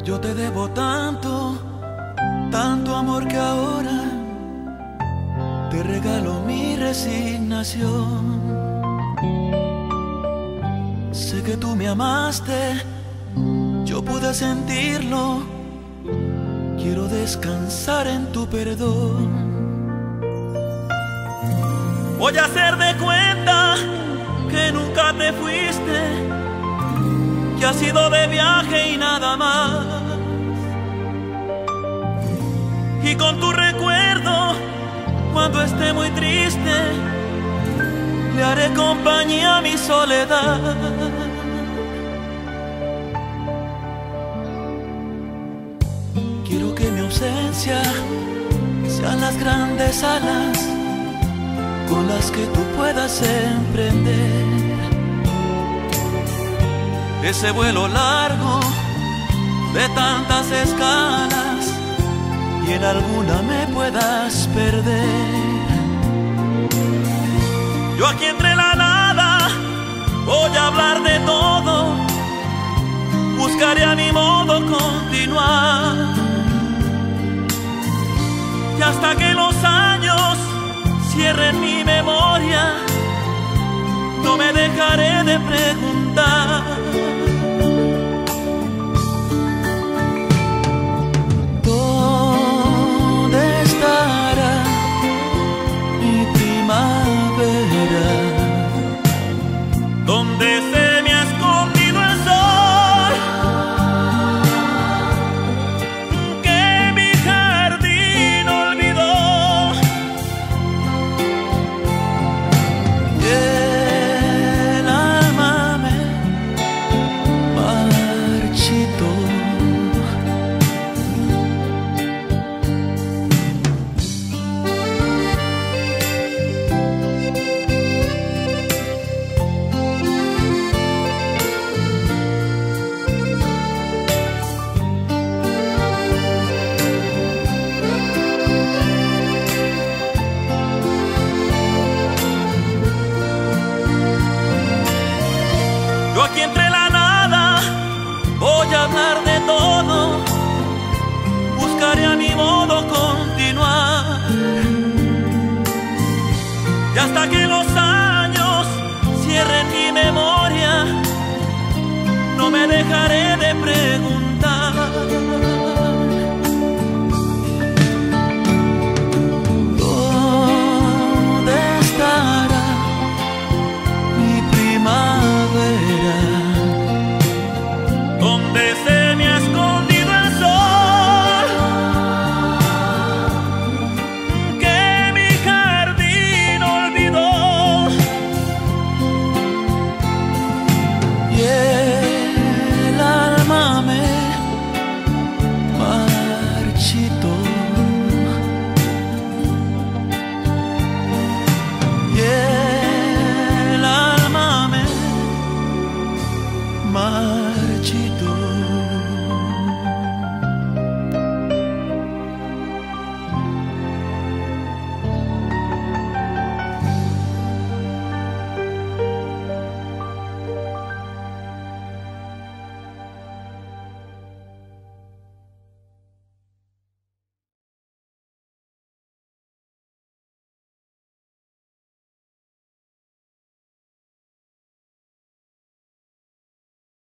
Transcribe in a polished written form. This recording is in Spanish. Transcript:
Yo te debo tanto, tanto amor que ahora te regalo mi resignación. Sé que tú me amaste, yo pude sentirlo. Quiero descansar en tu perdón. Voy a hacer de cuenta que nunca te fuiste, que has ido de viaje y nada más. Y con tu recuerdo, cuando esté muy triste, le haré compañía a mi soledad. Quiero que mi ausencia sean las grandes alas con las que tú puedas emprender ese vuelo largo de tantas escalas y en alguna me puedas perder. Yo aquí entre la nada voy a hablar de todo, buscaré a mi modo continuar, y hasta que los años cierren mi memoria, no me dejaré de preguntar. ¿Dónde estará mi primavera? ¿Dónde se me ha escondido el sol que mi jardín olvidó? El alma me marchitó. Yo aquí entre la nada voy a hablar de todo, buscaré a mi modo continuar, y hasta que los años cierren mi memoria, no me dejaré de preguntar.